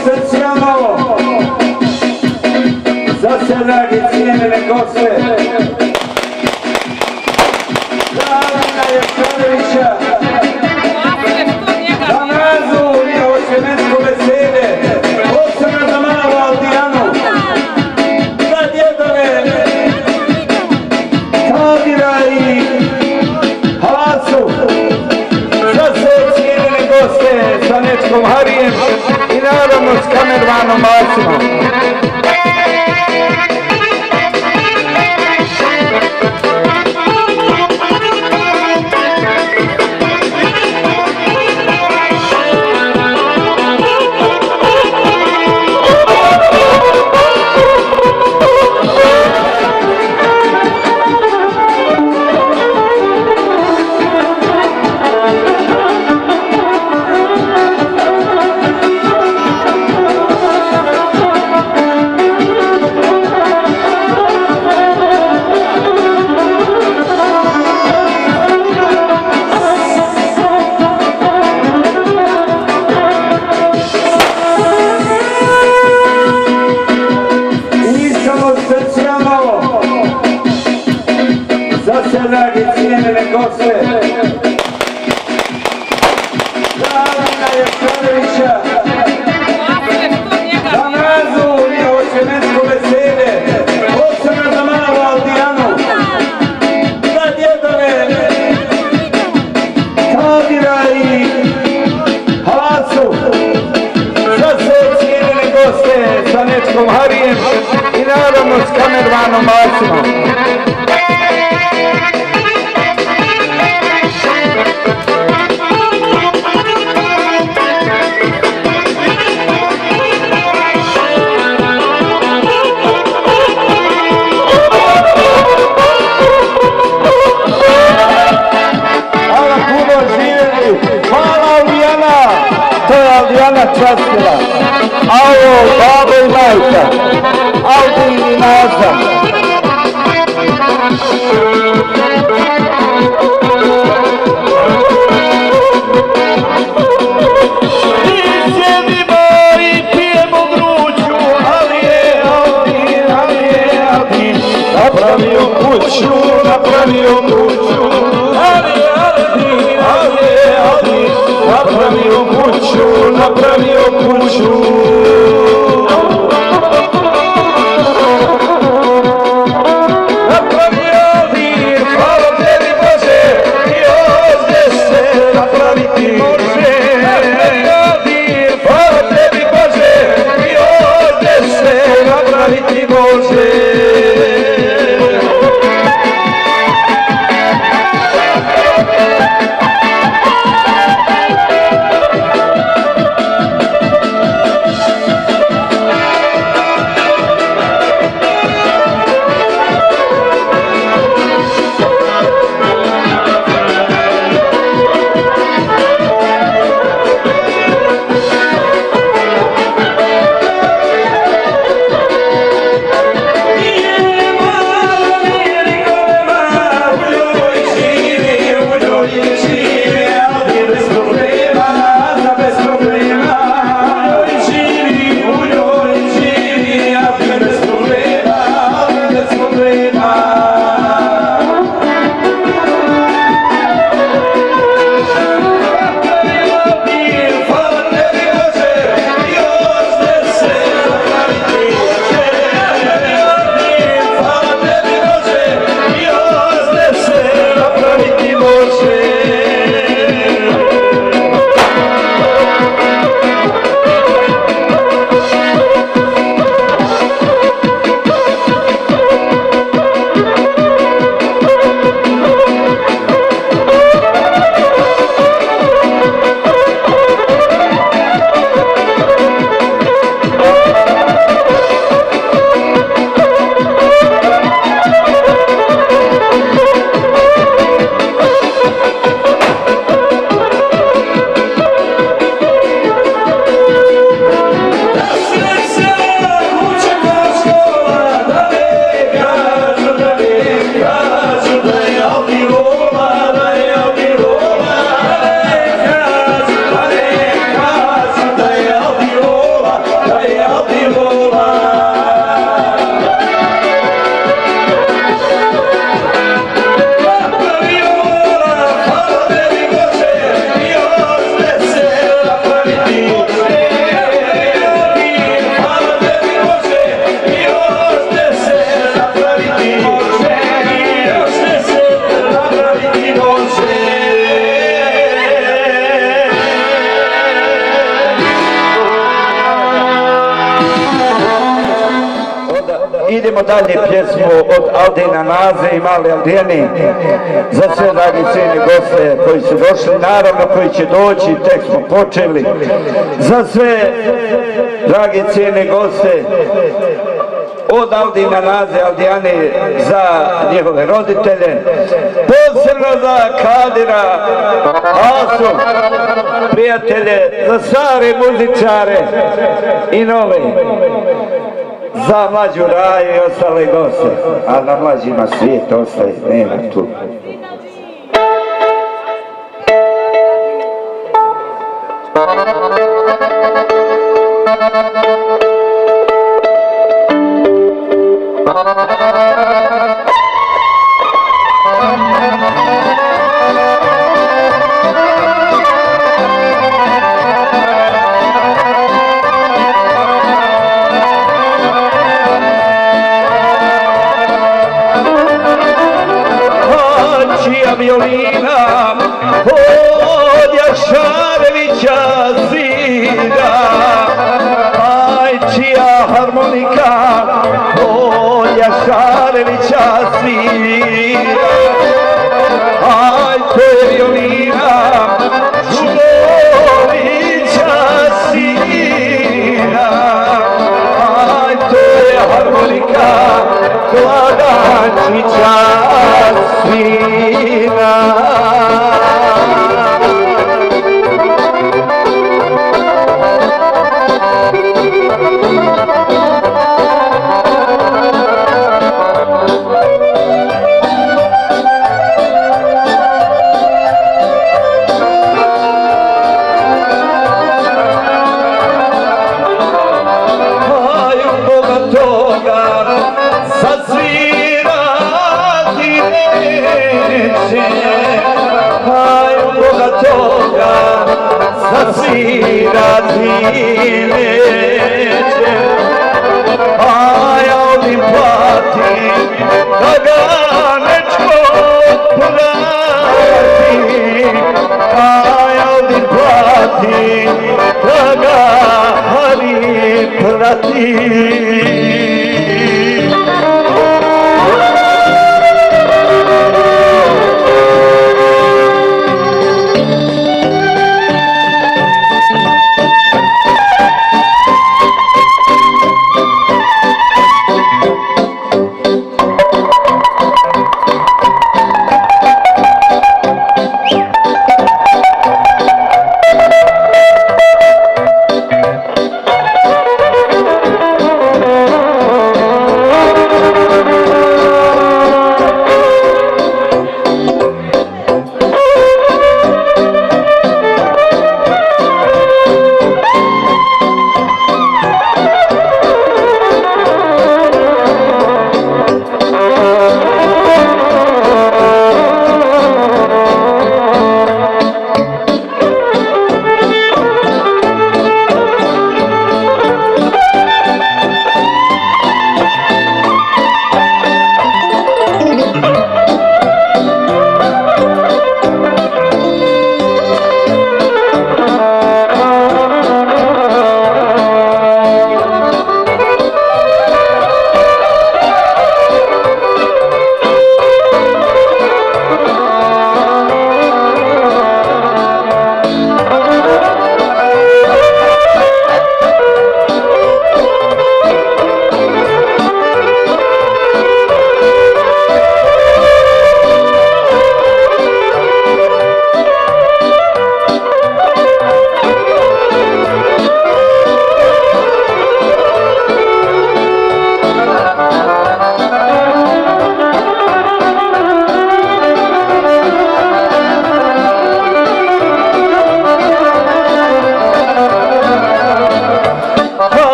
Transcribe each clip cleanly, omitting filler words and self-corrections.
specijalno za sve dragi cijenjene goste Davina Jevčarevića za nazu njihovo sjemensko veselje, posebno za malu Aldijanu, za djedove Tadira i Halasu, za sve cijenjene goste sa Nečkom Harijem i naravno s kamermanom Bacimom. Dragi cijenjene goste Davina Jevčarevića za nazu njihovo sjemensko veselje, posebno za malu Aldijanu, za djedove Tadira i Halasu, za sve cijenjene goste sa Nečkom Harijem i naravno s kamermanom Bacimom. Častila, a ovo babo i majka, Aldin i Nazan. Mi sjedimo i pijemo gruđu, ali je Aldin napravio kuću, napravio kuću, ali je Aldin napravio kuću, napravio kuću. idemo dalje pjesmu od Aldina Naze i Male Aldijani. Za sve dragi cijeni goste koji su došli, naravno koji će doći, tek smo počeli. Za sve dragi cijeni goste od Aldina Naze, Aldijani, za njihove roditelje, posebno za Kadira, Asu, prijatelje, za stare muzičare i nove, za mlađu Raju i ostale goste, a na mlađima svijet ostaje, nema tu. Violina od Jašarevića svira, aj čija harmonika od Jašarevića svira, aj to je violina Žulovića svira, aj to je harmonika Kladančića svira. Svirati neće, a ja ovdje plati, da ga nečko plati, a ja ovdje plati, da ga Hari plati.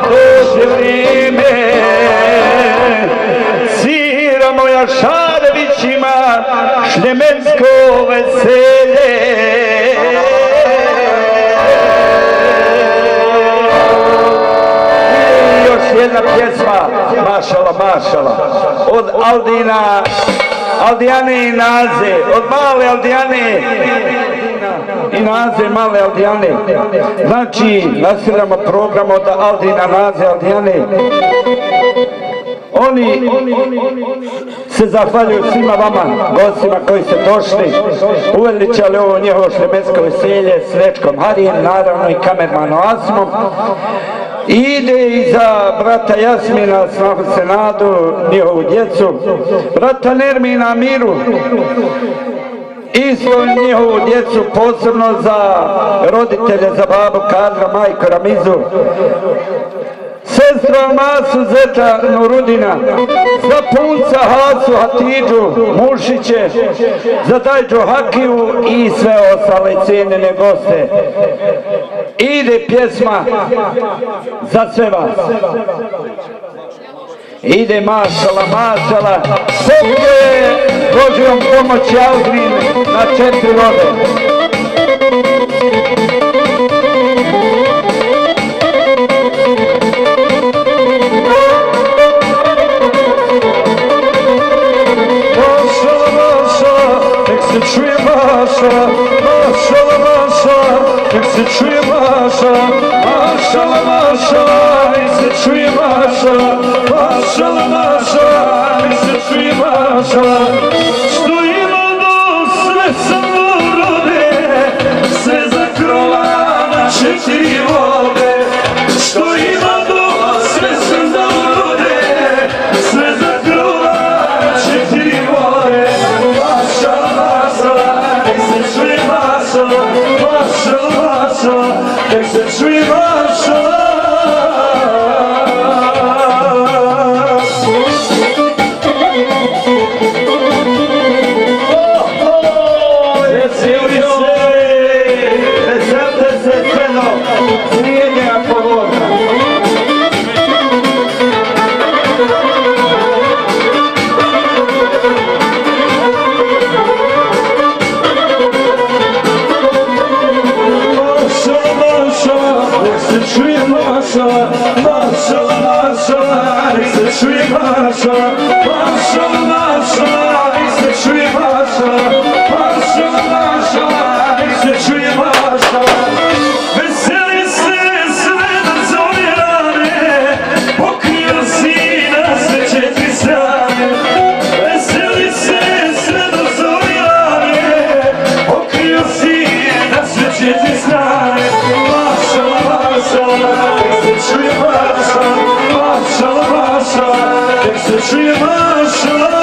Šarević još ima šljemensko veselje. I još jedna pjesma, mašala, mašala, od Aldijane i Naze, od male Aldijane i Naze, male Aldijane. Znači, nastavljamo program od Aldina, Naze, Aldijane. Oni se zahvaljuju svima vama, gostima koji ste došli, uveličali ovo njihovo šljemensko veselje s Rečkom Harijem, naravno i kamermanom Asmom. Ide i za brata Jasmina, snahu Senadu, njihovu djecu, brata Nermina Miru, isto njihovu djecu, posebno za roditelje, za babu Kadra, majku Ramizu, sestru Almasu, zeta Nurudina, za punca Hasu, Hatidžu, Mušiće, za Dajđu Hakiju i sve ostale cijenjene goste. Ide pjesma za sve vas. Ide mašala, mašala, pokuje Božjom pomoći Aldrin na 4 vode. Čuje mašala, mašala, mašala, nek se čuje mašala, mašala, mašala, nek se čuje mašala, mašala, mašala, nek se čuje mašala. Što ima do sve sam urode, sve za krova na 4 vode. Što ima do sve sam da urode, sve za krova na 4 vode. Nek se čuje mašala. Veseli se, veselte se crno, snijenja povodna. Čuje mašala, mašala, mašala, nek se čuje mašala, mašala, mašala, nek se čuje mašala, mašala, mašala, nek se čuje mašala. Veseli se sve do zove rane, pokrio si na sve 4 strane. Veseli se sve do zove rane, pokrio si na sve 4 strane. Mašala, mašala, nek se čuje mašala, mašala, mašala, nek se čuje mašala.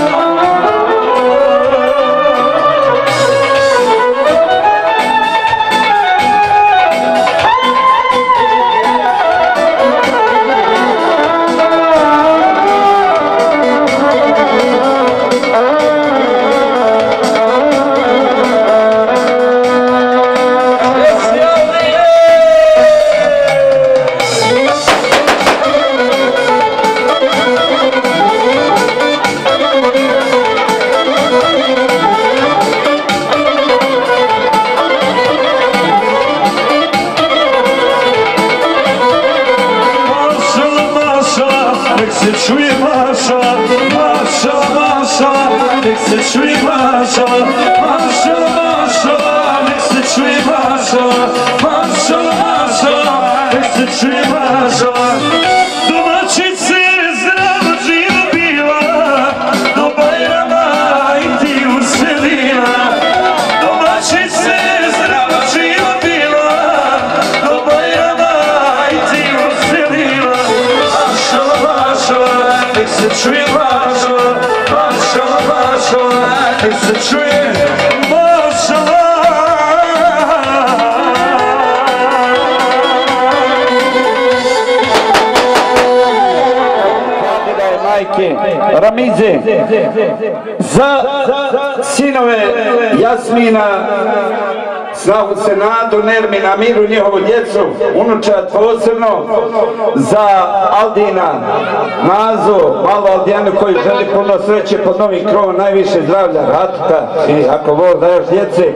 Nek se čuje mašala, mašala, mašala, nek se čuje mašala, mašala, mašala, nek se čuje mašala, mašala, mašala, nek se čuje mašala. Domaćice zdravo živa bila, do Bajrama i ti uselila. Domaćice zdravo živa bila, do Bajrama i ti uselila. Mašala, mašala, nek se čuje mašala, mašala, mašala, nek se čuje mašala. Majke Ramize, za sinove Jasmina, snahu Senadu, Nermina, Miru, njihovu djecu, unučad posebno za Aldina, Nazu, malo Aldijanu koji želi puno sreće pod novim krovom, najviše zdravlja, Hatuta i ako Bog da još djece.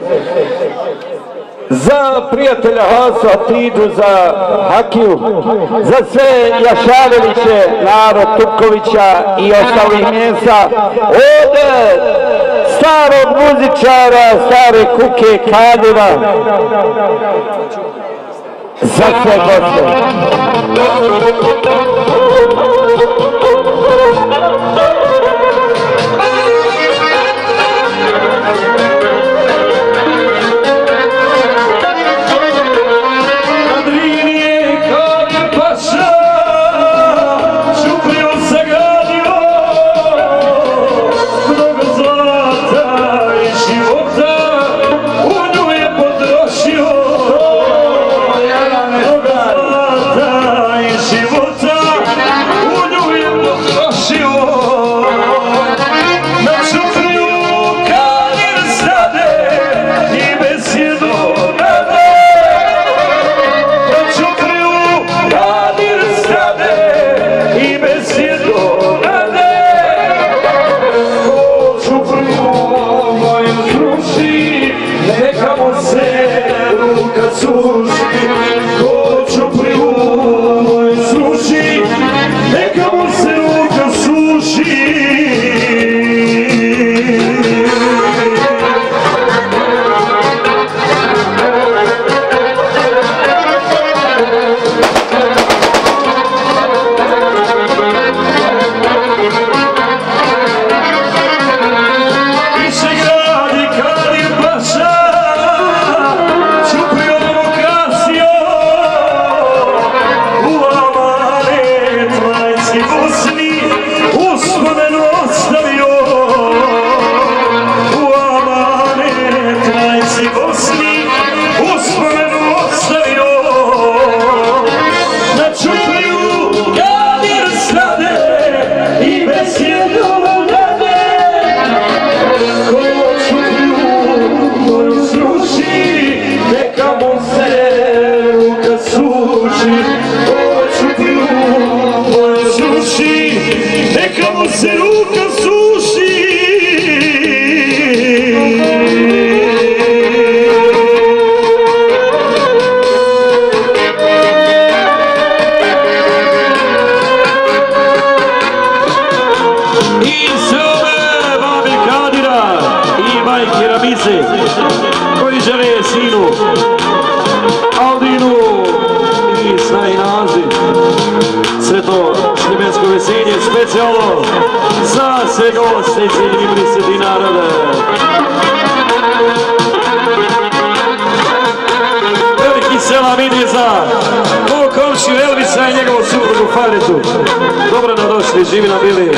Za prijatelja Hasu, Atidu, za Hakiju, za sve Jašareviće, narod Tupkovića i ostalih mjesta. Ovdje starog muzičara, stare kuke Kadira, za sve goste. koji žele sinu Aldinu i snaji Nazi Sveto Sljemensko veselje specijalno za sve goste i cijenjeni prisutni narode. Veliki selam ide za mog komšiju Elvisa i njegovu suprugu Faritu. Dobro nam došli, živi nam bili.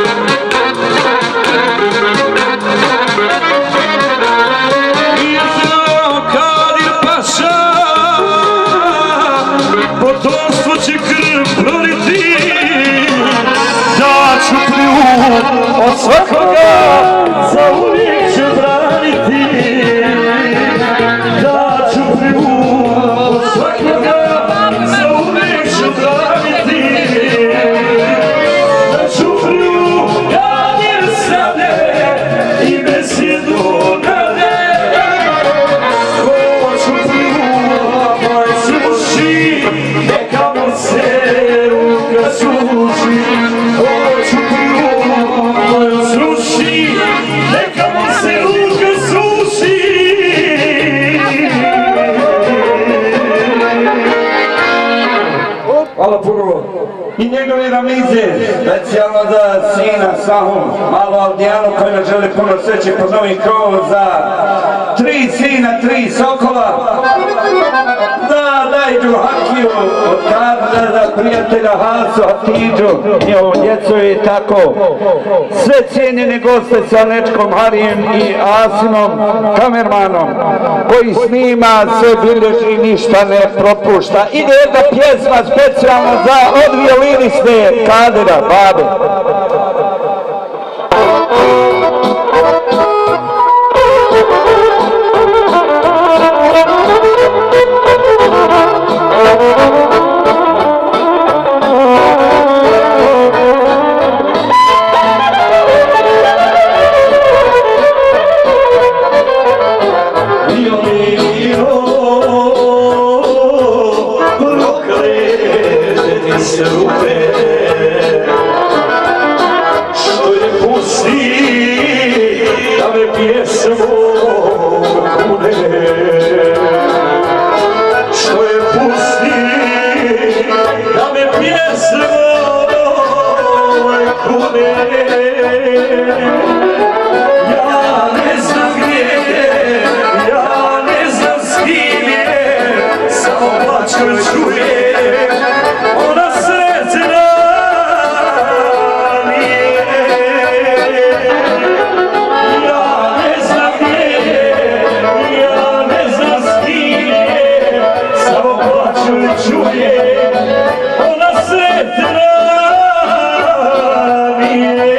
Potomstvo će krv proliti, da ću pljuv od svakoga za uvijek ću braniti, da ću pljuv od svakoga za uvijek ću braniti, da ću pljuv kad je srade i bez jednog nade, ko ću pljuv moj sluši, neka mu se ruka suši, hoću pljuv moju sruši, neka mu se ruka suši. Hvala puno. I njegove ramize, specijalno za sina Sahu, malo Aldijanu koji nam želi puno sreće pod novim krovom, za 3 sina, 3 sokola, da idu Hakiju od Kadra, za prijatelja Hasu, Hatidžu, njihovu djecu i tako. Sve cijenjene goste sa Nečkom Harijem i Asimom, kamermanom, koji snima, sve bilježi, ništa ne propušta. Ide jedna pjesma specijalno za od violiniste Kadira, babe. me pjesmom kune, što je pusti, da me pjesmom kune. Ja ne znam gdje je, ja ne znam s kim je, samo plaču čuje, ona sretna nije. Ja ne znam gdje je, ja ne znam s kim je, samo plaču čuje, ona sretna nije.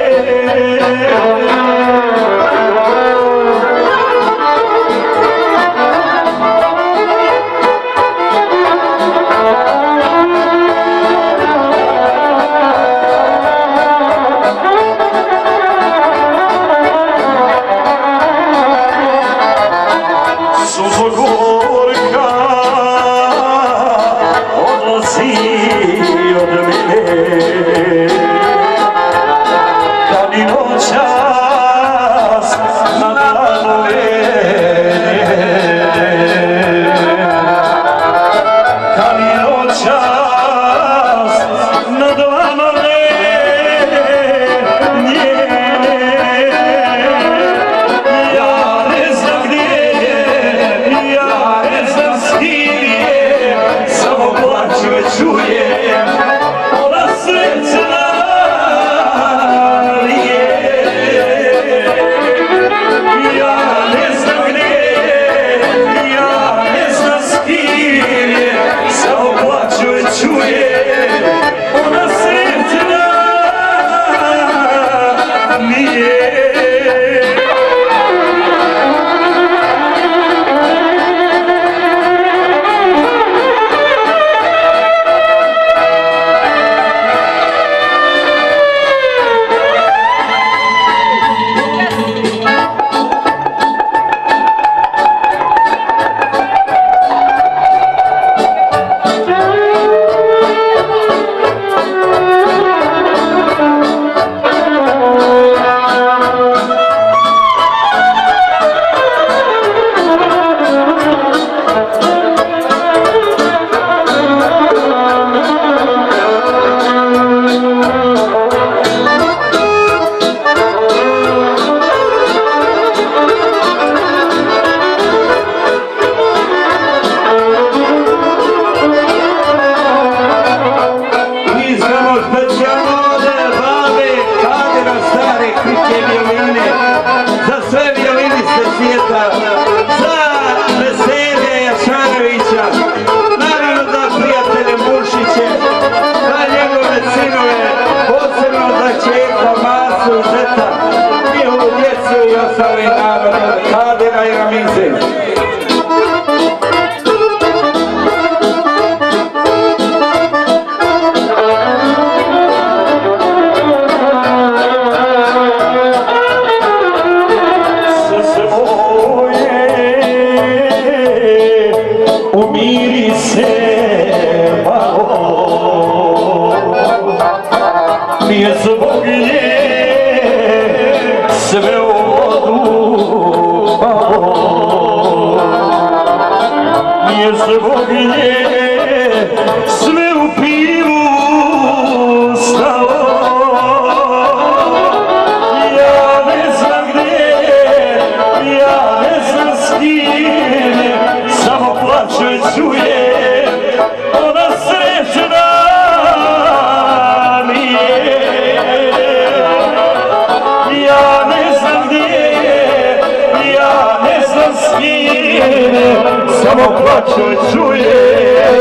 Samo plaću čuje,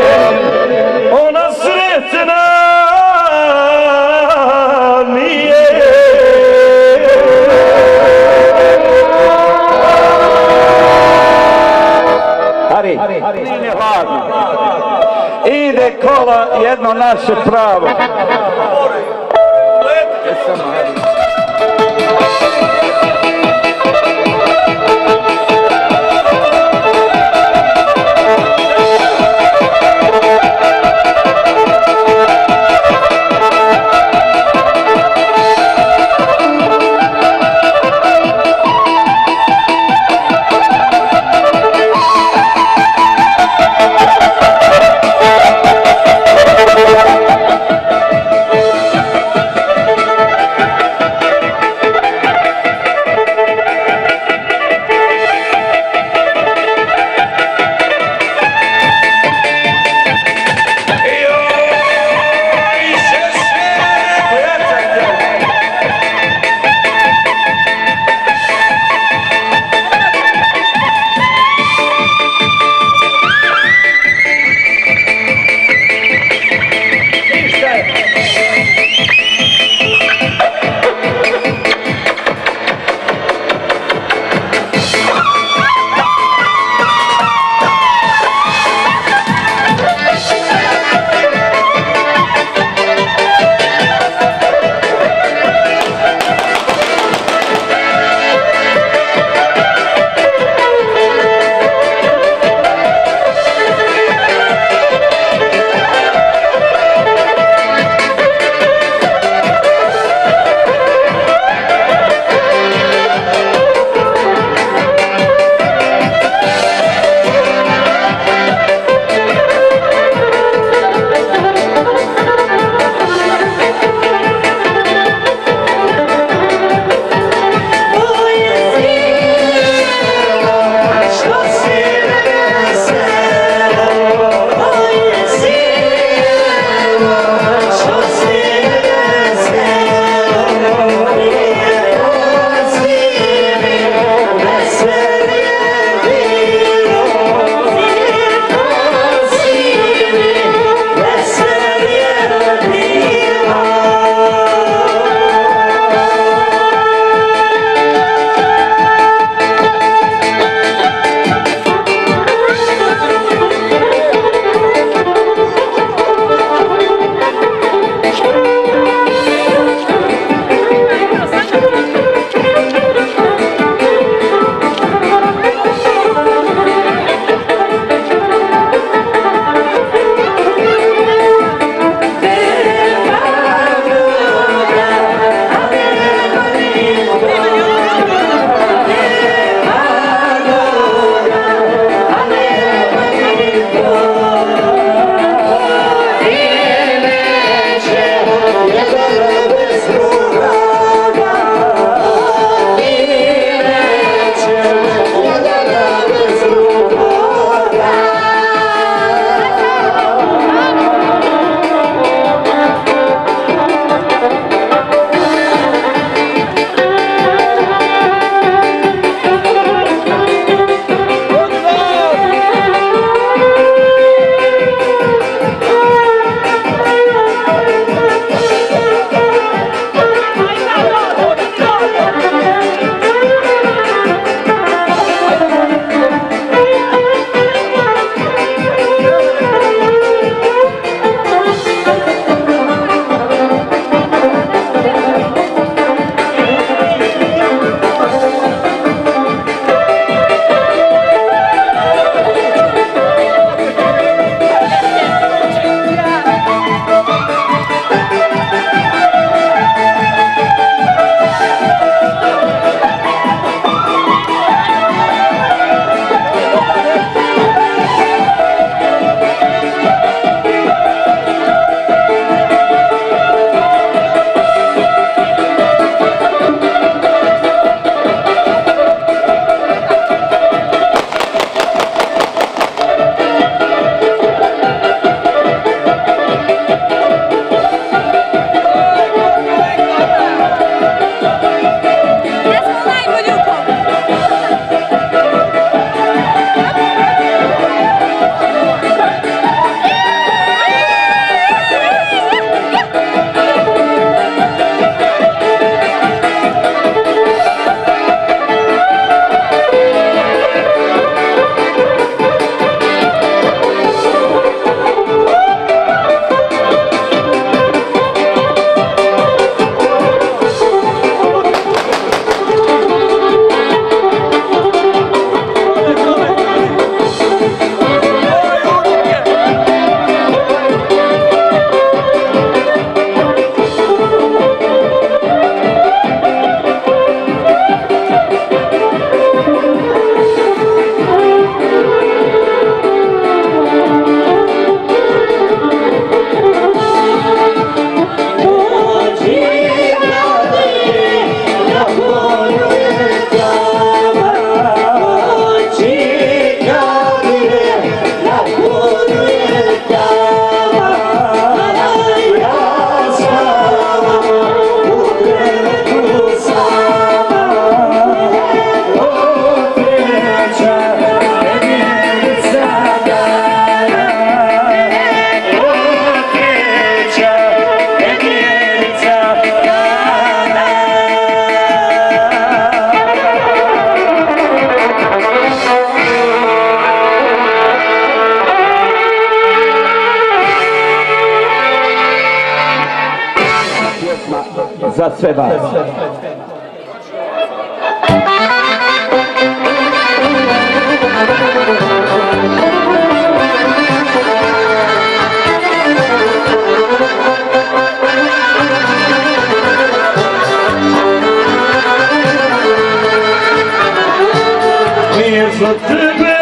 ona sretna nije. Hari, nije hladno. Ide kola jedno naše pravo. za sve vas. Nije za tebe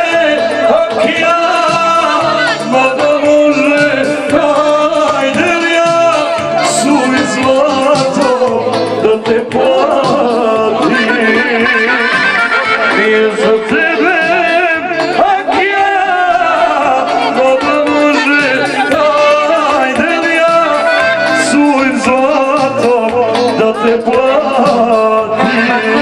okean, mada može najdelija suvi zlato da te plati. Nije za tebe okean, mada može najdelija suvi zlato da te plati.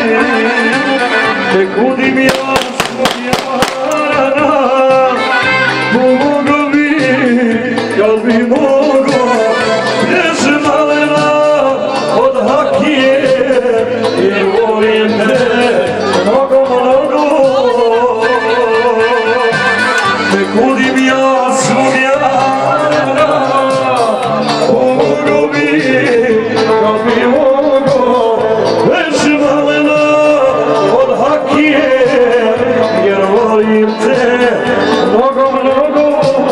Te kudim ja svog jara, pomogo bi, kad bi mogo, bježe malena od hakije, jer volim te mnogo, mnogo. Te kudim ja svog jara, pomogo bi, kad bi mogo, bježe malena od hakije, jer volim te mnogo, mnogo.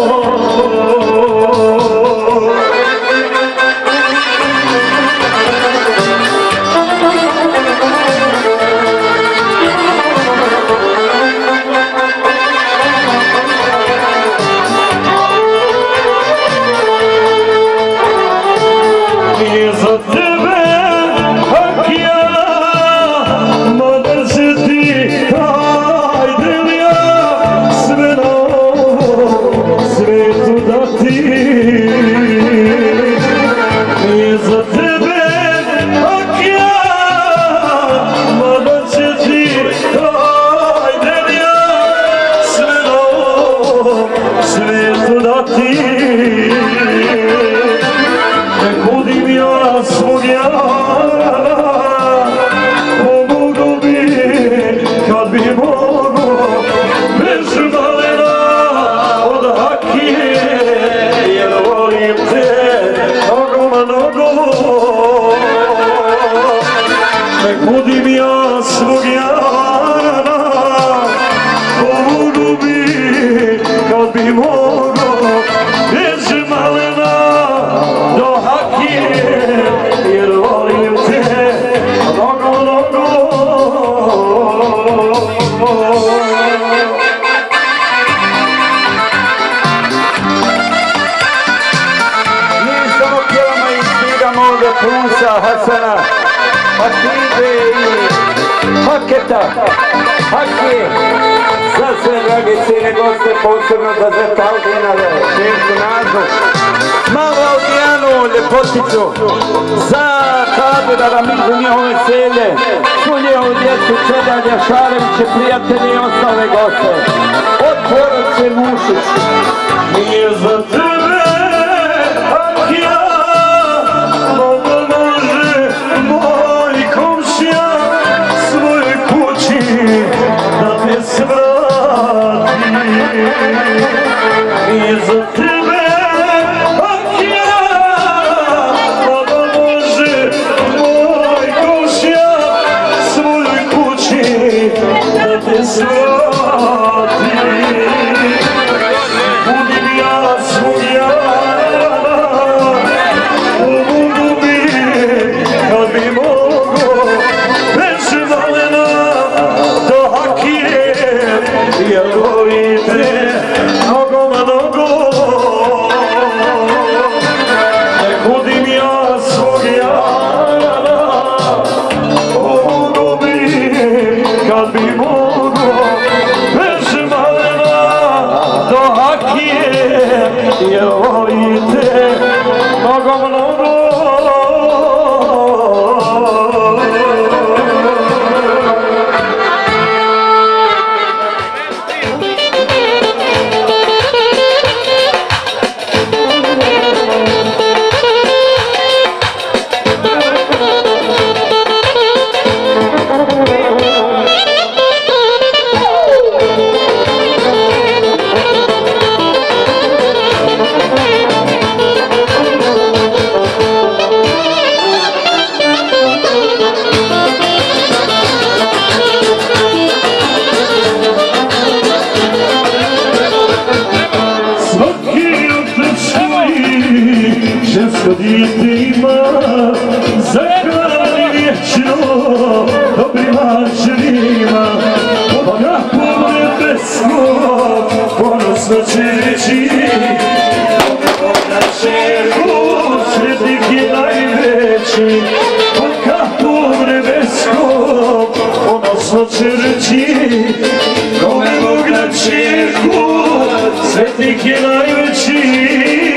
Nije za tebe hakija, mada će ti najdelija sve na ovom svetu dati. Nije za tebe hakija, mada će ti najdelija sve na ovom svetu dati. Ne kudim ja svog jara, pomogo bi, kad bi mogo, bež malena od hakije, jer volim te mnogo, mnogo. Ne kudim ja svog jara, pomogo bi, kad bi mogo, bež malena do hakije, jer volim te mnogo, mnogo. Mi samo pjevamo i sviramo ovdje Plusa, Hasana, Hatide i Haketa, Hakije. Za sve dragi cijene goste, posebno za Zeta Aldina, Šemku Nazu, malu Aldijanu, ljepoticu, za Kadira Ramizu, njihovo veselje, svu njihovu djecu, Čedalja, Šareviće, prijatelji i ostale goste. Od porodice Mušić. Nije za tebe hakija, mada može moj komšija svojoj kući da te svrati. Nije za tebe hakija, mada može moj komšija svojoj kući da te svrati. Kudim ja svog jara, pomogo bi, kad bi mogo, bež malena do hakije, jer volim te mnogo, mnogo. Ne kudim ja svog jara, pomogo bi, kad bi mogo, bež malena do hakije, jer volim te mnogo, mnogo. lažnima, ona po nebeskom ponosno će reći, ona čerku, sretnik je najveći, ona po nebeskom ponosno će reći, kome Bog na čerku, sretnik je najveći.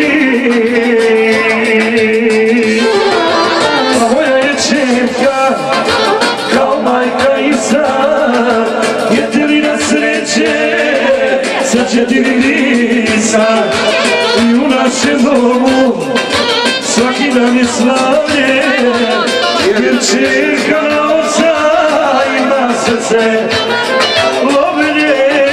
Moja je čerka kao majka i sad, jedina sreće sa 4 lisa. I u našem domu svaki dan je slavlje, jer čerka na oca ima srce loblje.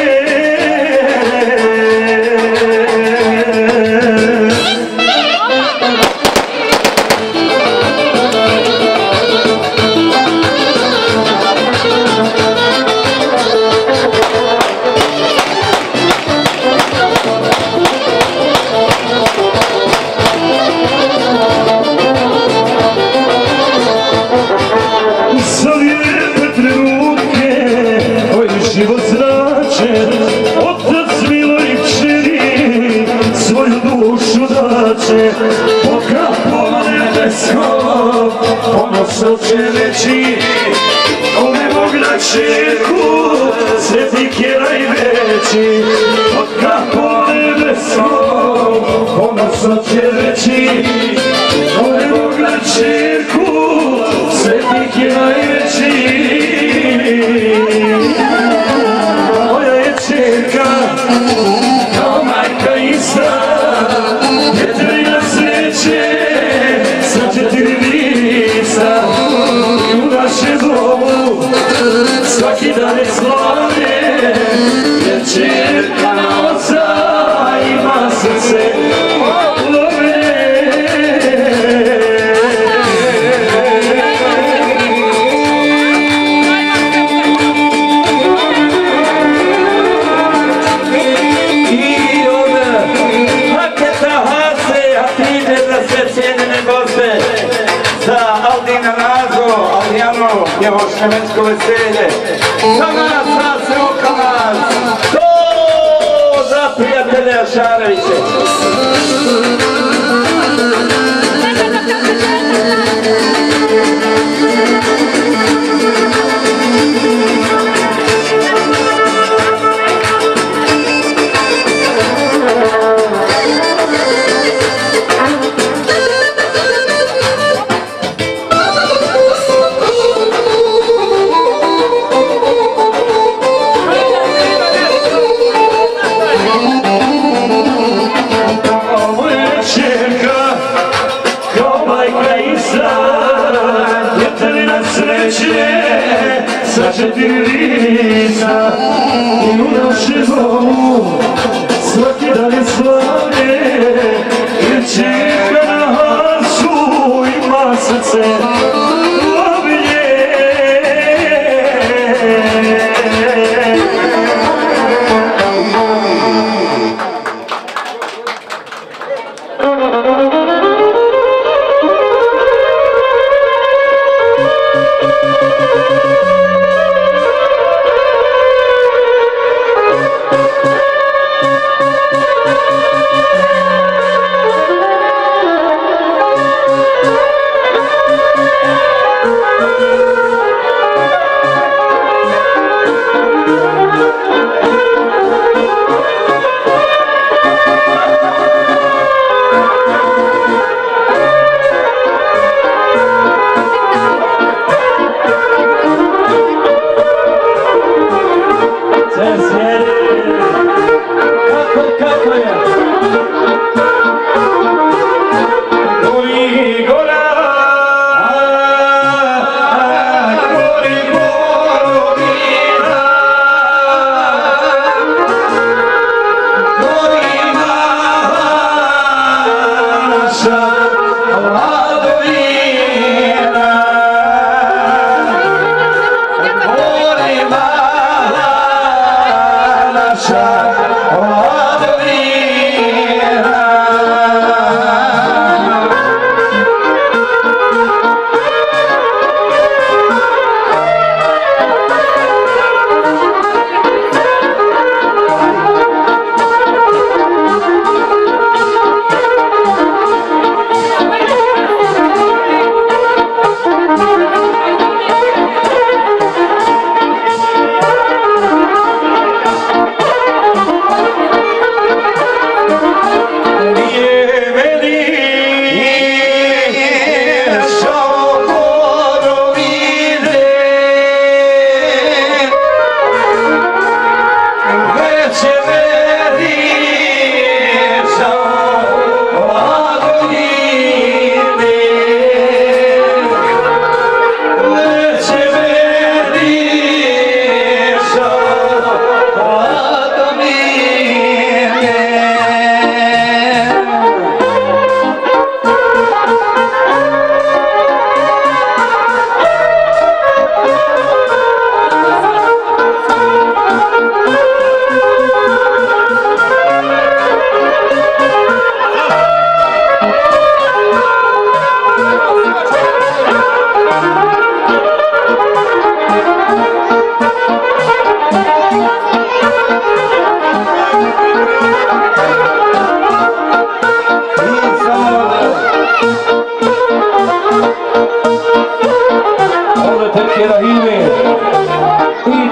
Život znače, otac miloj kćeri, svoju dušu daće, po kapom nebeskom, ponosno će reći, kome Bog na čerku, sretnik je najveći, po kapom nebeskom, ponosno će reći, kome Bog na čerku, sretnik je najveći. Čerka, kao majka i sad, jedina sreće sa 4 lisa. I u našem domu svaki dan je slavlje, jer čerka na oca ima srce loblje. Njevo šemensko veselje, za nas, za sve oko nas, to za prijatelja Šareviće. Sa 4 lisa i u našem domu svaki dan je slavlje, jer čerka na hasu ima srce loblje.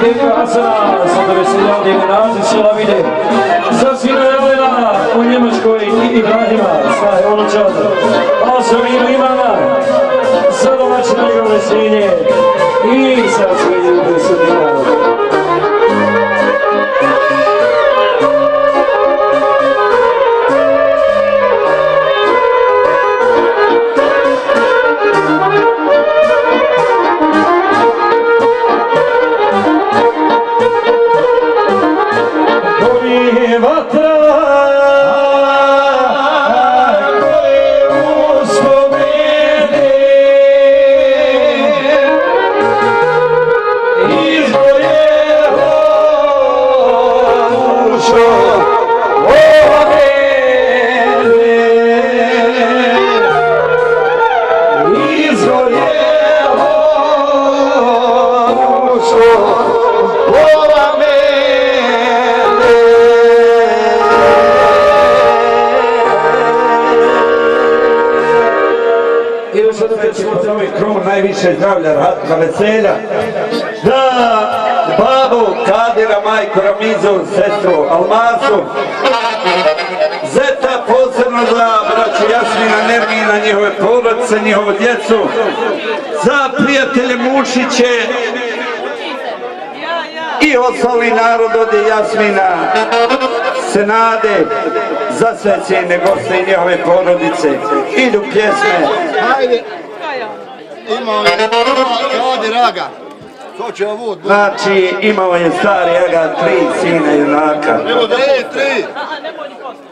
deka Asana, sa da veseljali u naziv sela vide. Za sina Jelena u Njemačkoj i Ibrahima, staje unučad. A sa vinu Ivana, za domaćina njegove svinje i sa sve ljude sudina. Najviše zdravlja, ratka, veselja, da babu Kadira, majku Ramizu, sestru Almazu, zeta posebno za braću Jasmina, Nermina, njihove porodice, njihovu djecu, za prijatelje Mušiće i ostali narod od Jasmina, Senade, za sve cijene goste i njihove porodice. Idu pjesme. Hajde. Imao je Kadir Aga. To će vam vod. Znači, imao je stari Aga 3 sina junaka. Evo 3. Nemoj ni posto.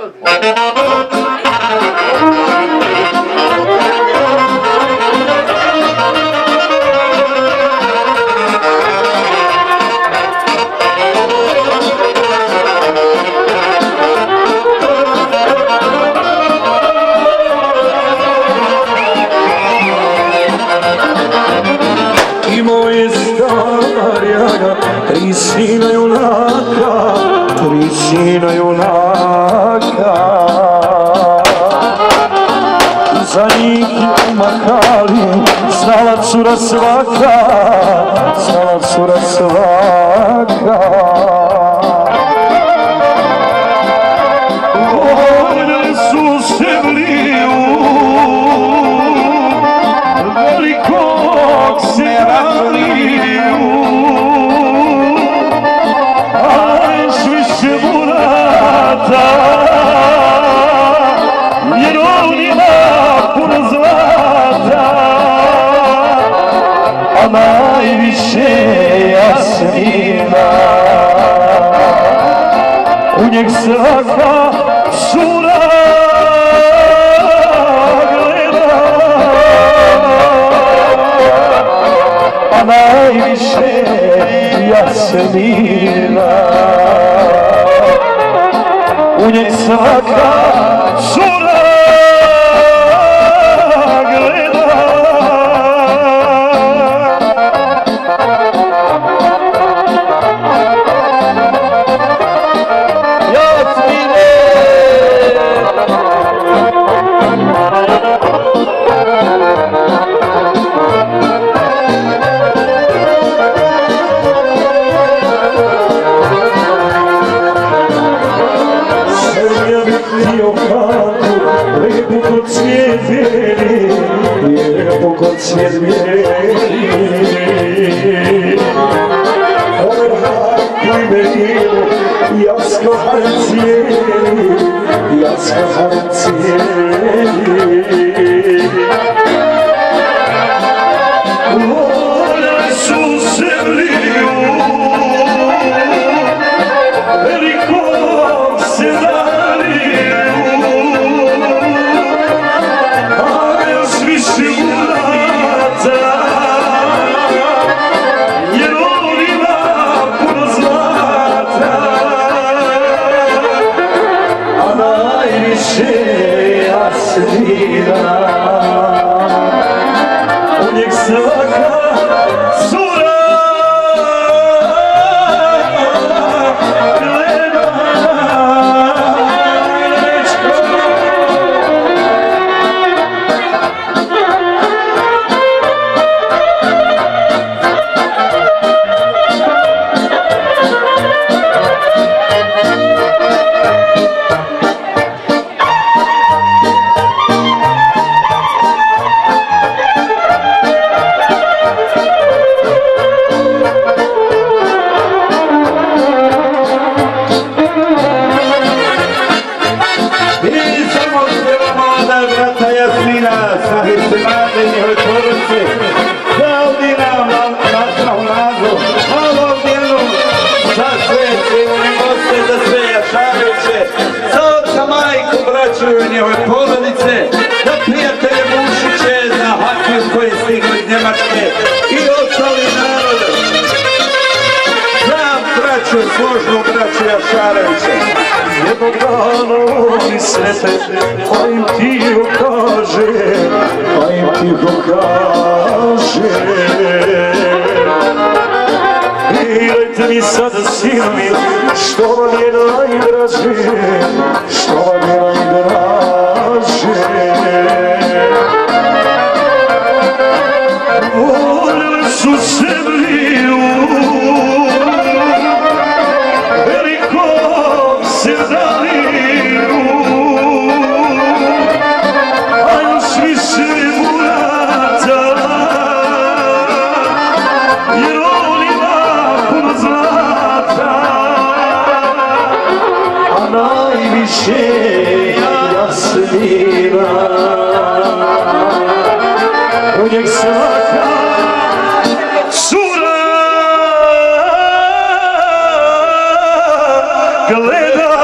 Imao je stari Aga, 3 sina junaka, 3 sina junaka. Za njih je umahali, znala cura svaka, znala cura svaka. Voljeli su se mliju, velikog se raliju, a još više burata, jer on ima puno zlata, a najviše Jasmina. U njeg svaka cura gleda, a najviše Jasmina. U njeg svaka cura gleda. Svijet bijeli, ovaj koji me dijelu, jasko cijeli, jasko cijeli. Voljeli su se mliju, velikog se daliju, a još više Jasmina. malu Aldijanu, za sve civilne goste, za sve Jašareviće, za oca, majku, braću i njihove porodice, za prijatelje Mušiće, za Hakiju koji je stigli iz Njemačke i ostali narode. Znam braću, složnu braću Jašareviće. Jednog dana oni sete, pa im ti ukaže, Idajte mi sada sinovi, što vam je najdraže, što vam je najdraže. Voljeli su zemlju, velikom Serdalinu, a još više Murata, jer on ima puno zlata, a najviše Jasmina. U njeg svaka cura gleda.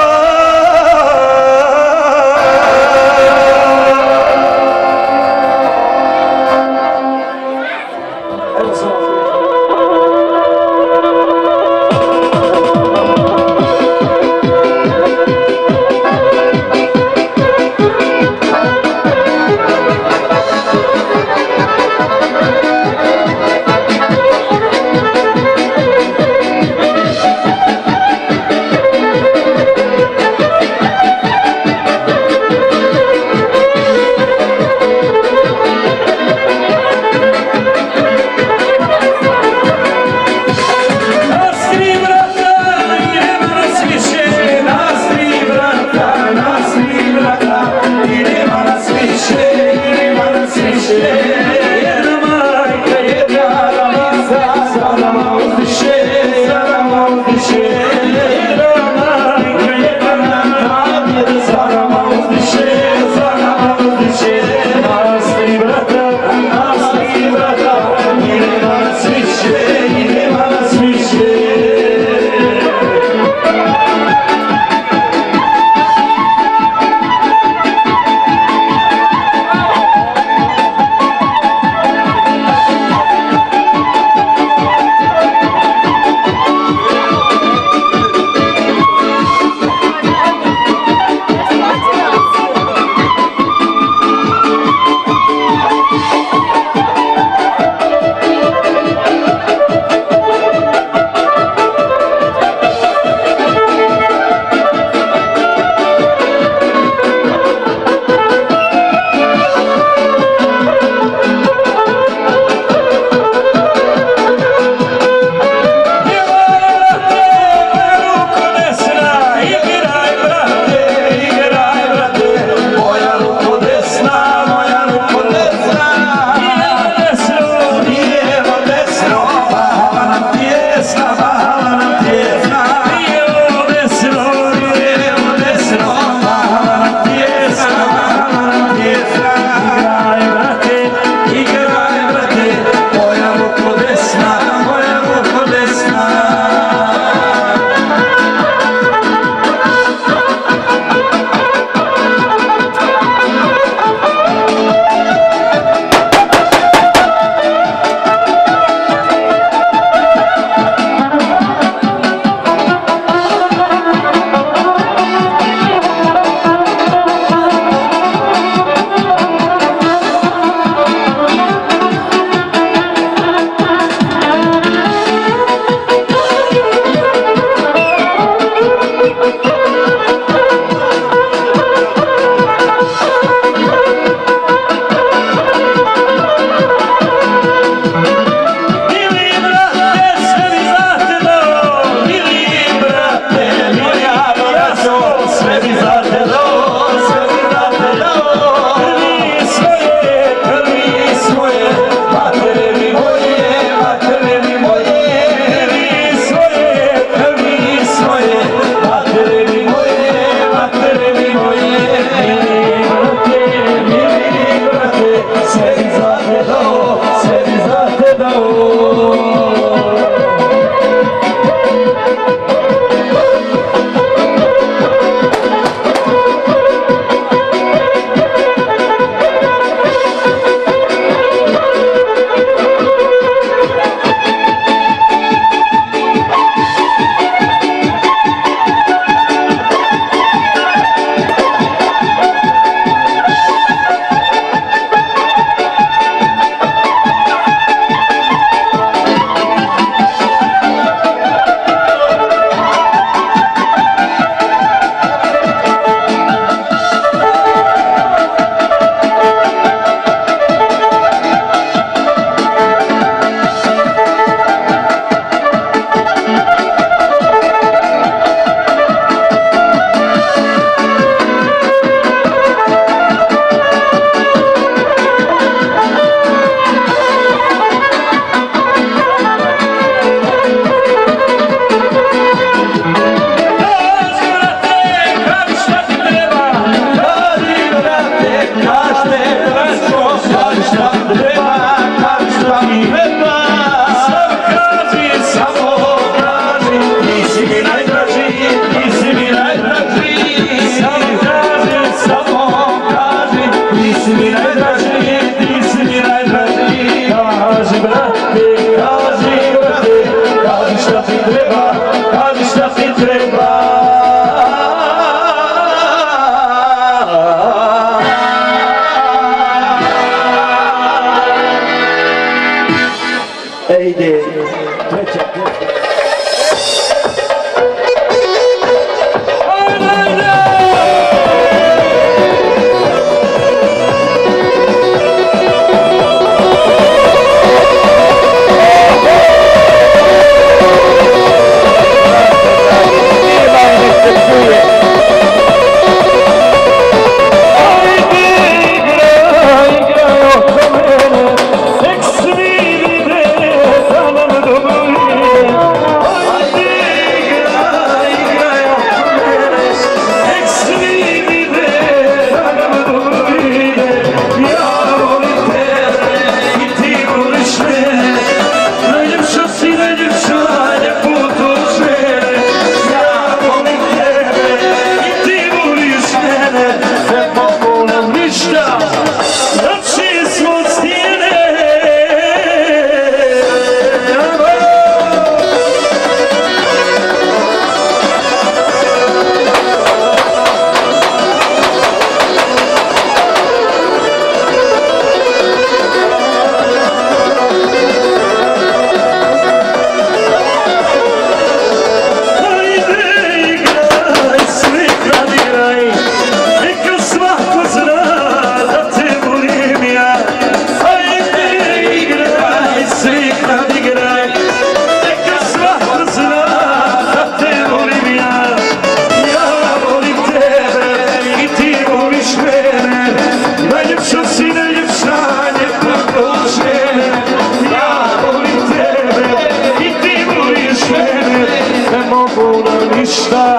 mogu nam ništa,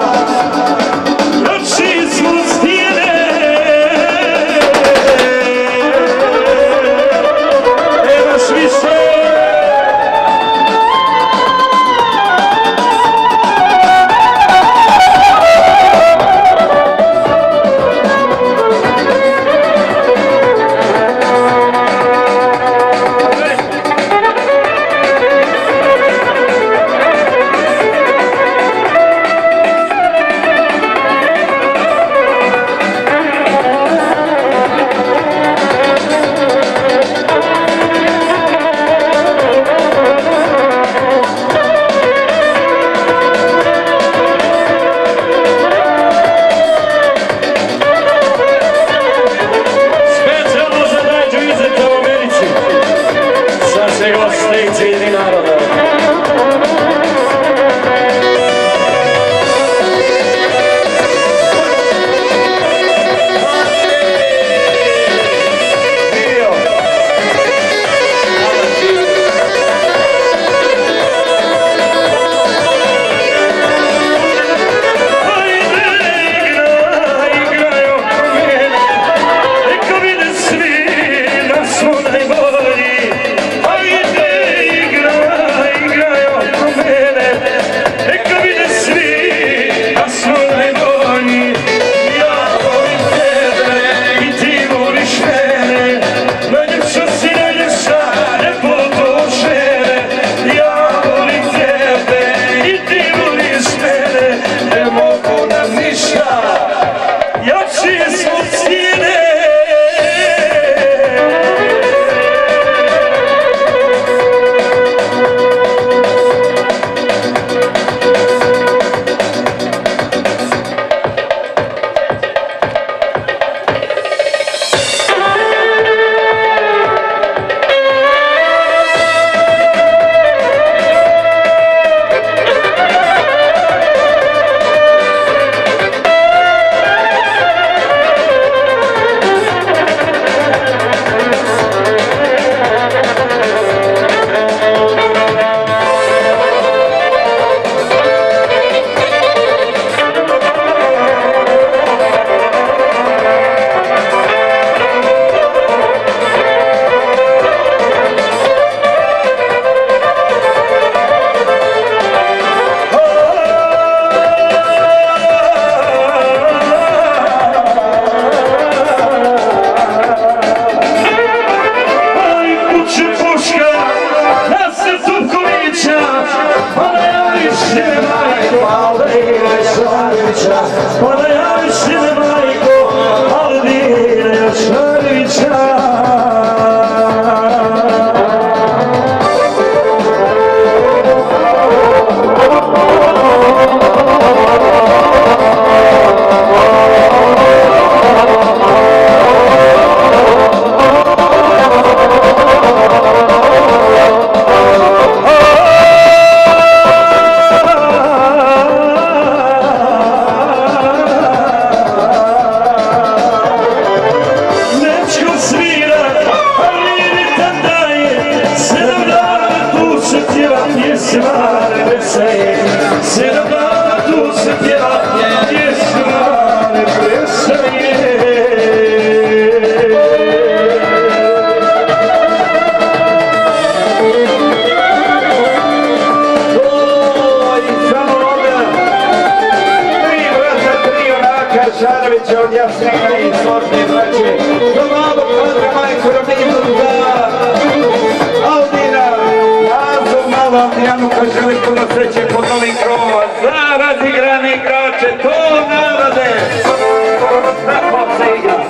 jači smo stijene. Nemaš više. od Jasnika i Sortne braće, do malog Andra Majko Ravnina, Aldina, Lazo, malom Januka, želi puno sreće pod novim krovom, za razigrane igrače, to narode, tako se igra.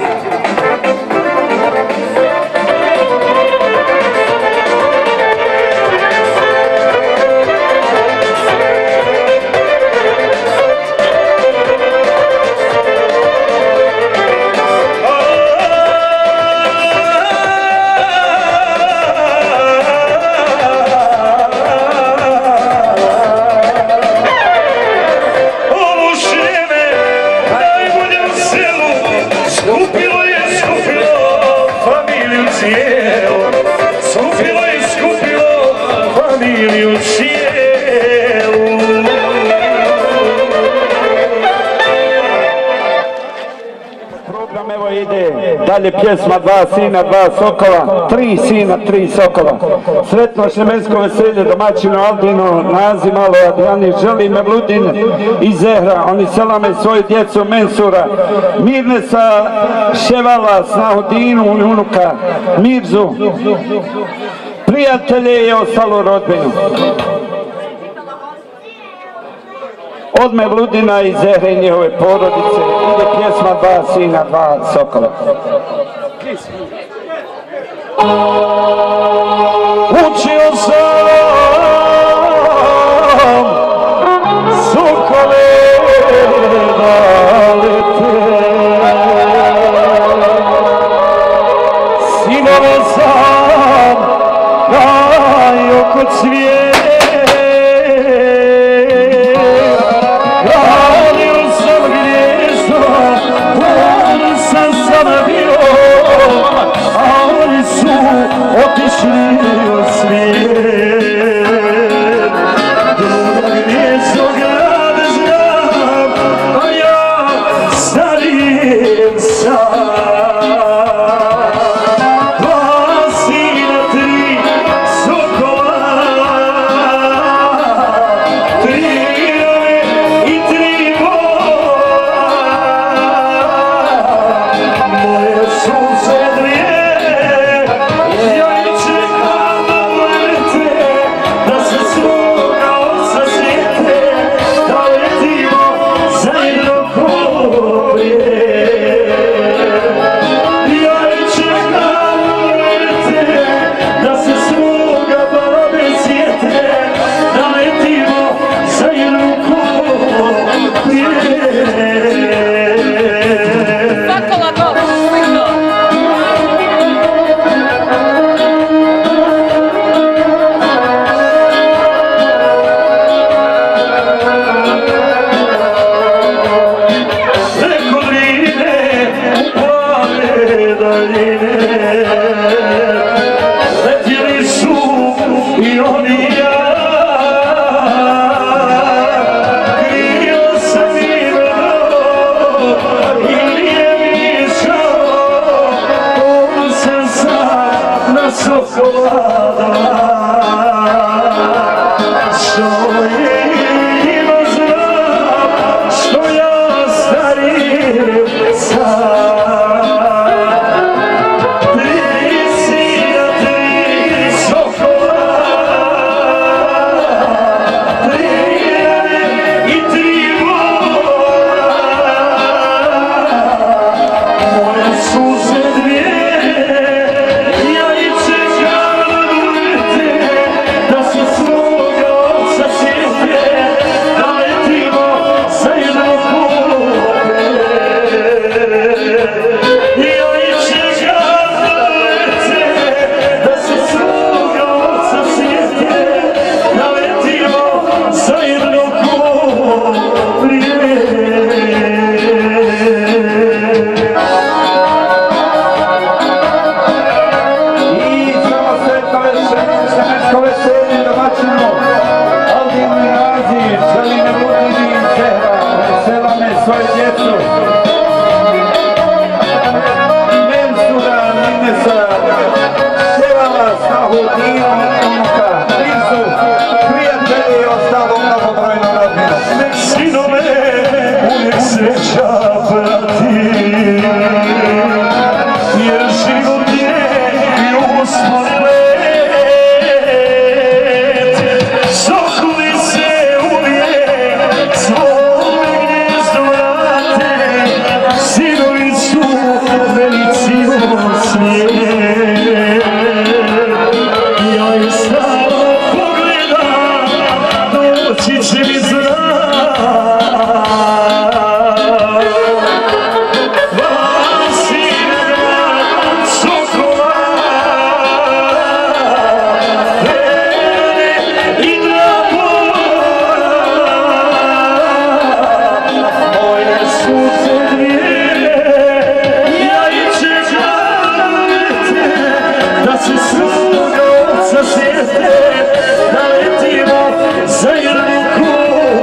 Oh! Dalje pjesma Dva sina, dva sokola, tri sina, tri sokola. Sretno šemensko veselje domaćinu Aldinu, Nazi malo Adjani, želi Mevludin i Zehra. Oni selame svoju djecu Mensura, Mirnesa, Ševala, Snahudinu, unuka, Mirzu, prijatelje i ostalu rodbinu. Od Mevludina i Zehre i njihove porodice ide pjesma Dva sina, dva sokola. Učio sam sokole da lete, sinove sam gajio kod cvijet. Otišli u svijet, drugog mjesnog grada znam, a ja starijem sam. Dva sina, tri sokola, tri ove i tri bola, moje sunce dvije. Letjeli su i oni i ja, krio sam mirno i nije mi žao, ponosan sam na sokolada, što je ima znam, što ja starijem sam. Svoju djecu Mensura, Mirnesa, Ševala, Snahudinu, unuka, Mirzu, prijatelji i ostalo mnogobrojno rodbinu. Nek sinove uvijek sreća prati, jer život je i uspon let. Sokoli se uvijek svome gnjezdo vrate, sinovi su velici u svijet. Ja ih staro pogledam, doći će mi znak. Dva sina, dva sokola, vene i dva bola, moje sunce dvije. Ja ih čekam da se svoga oca sjete, da letimo za jednu kulu.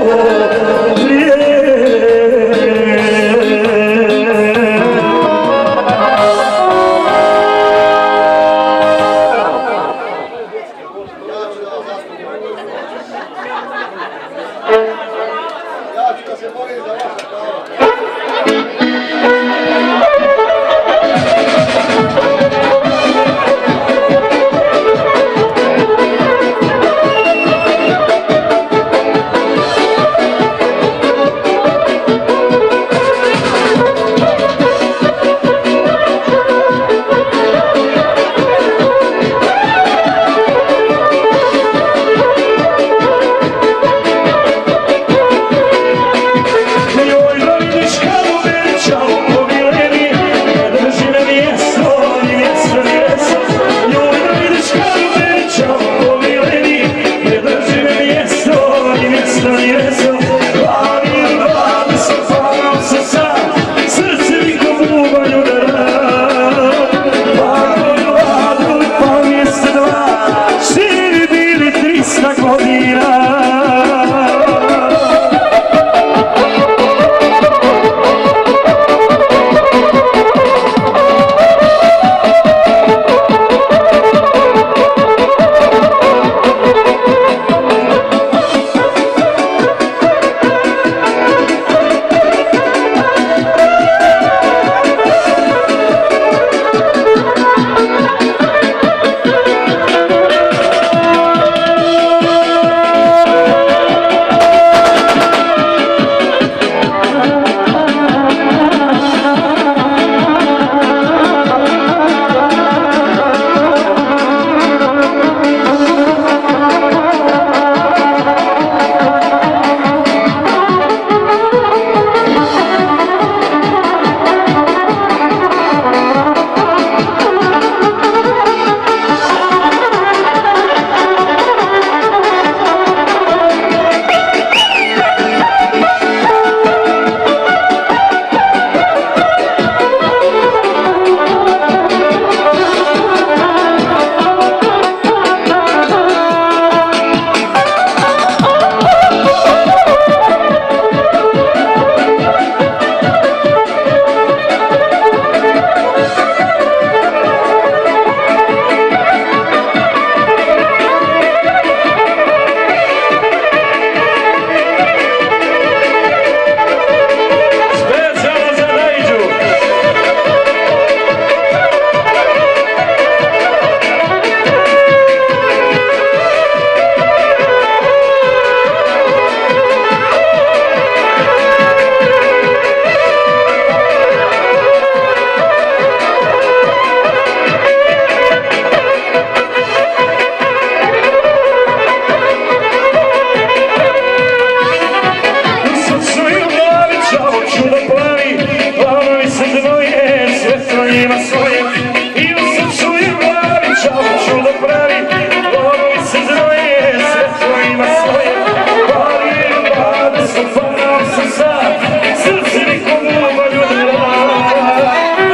ima svoje i u srcu je glavi čao čudo pravi, lovi se znoje, sve to ima svoje, pali je vlada sa panom srca, srce nikom uvalju ne rada,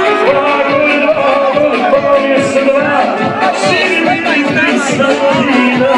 pali je se dva, živi mi 300 godina.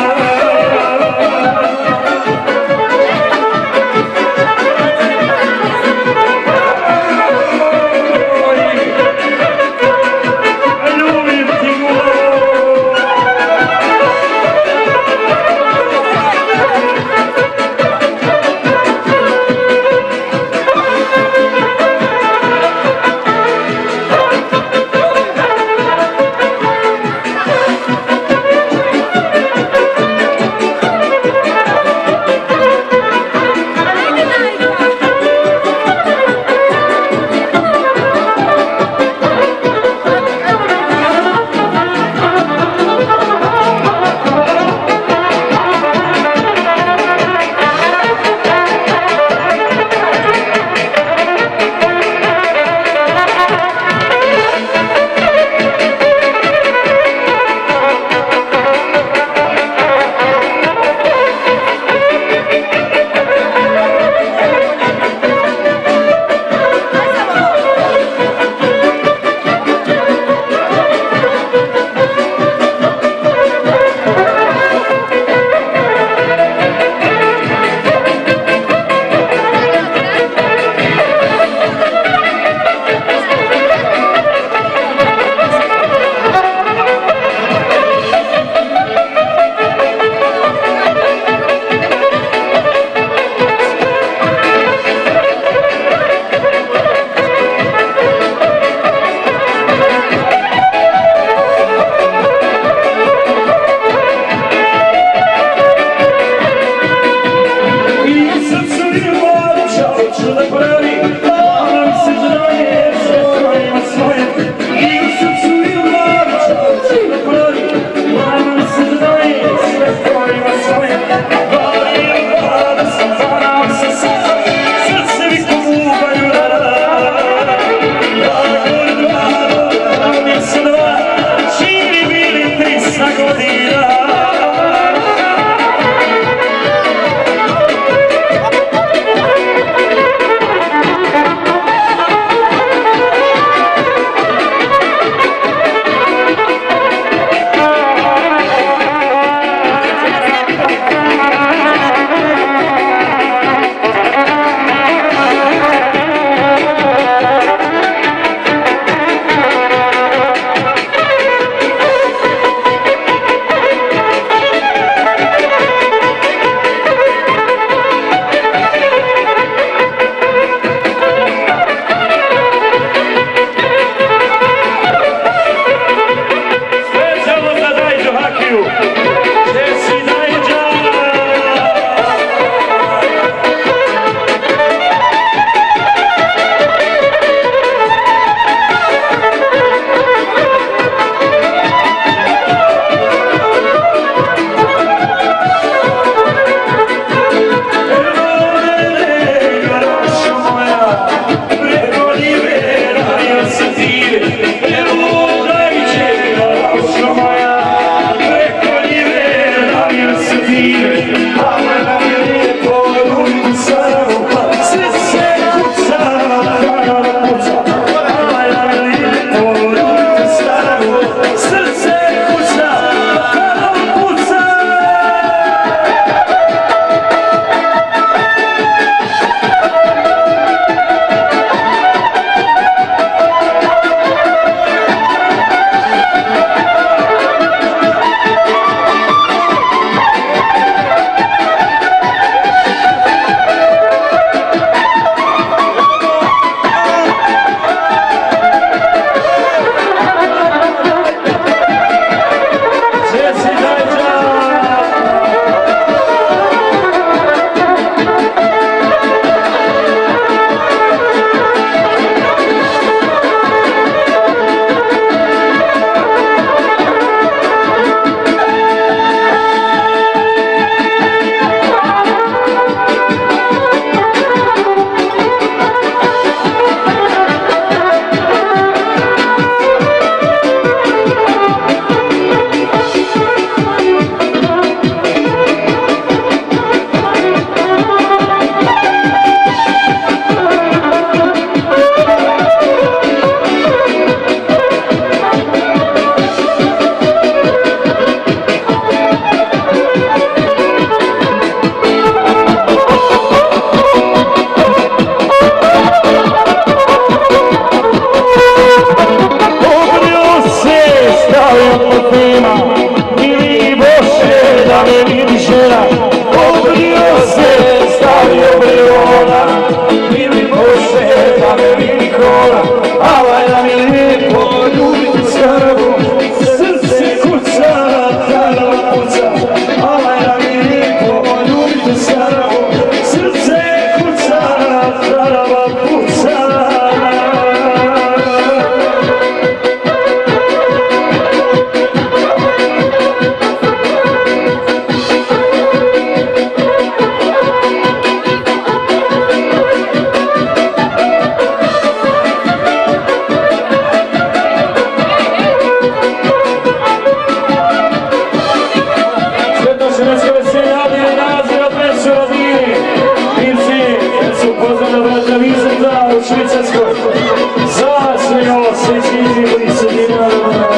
Švicarskoj, zasmijao se izgibili se Dinamo.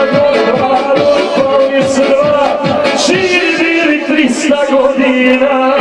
Godina